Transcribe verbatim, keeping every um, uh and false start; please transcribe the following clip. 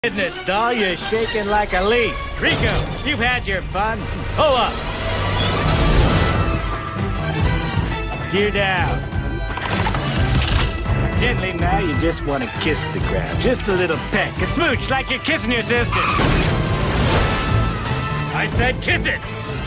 Business, doll, you're shaking like a leaf. Rico, you've had your fun. Pull up. Gear down. Gently now, you just want to kiss the ground. Just a little peck, a smooch like you're kissing your sister. I said kiss it.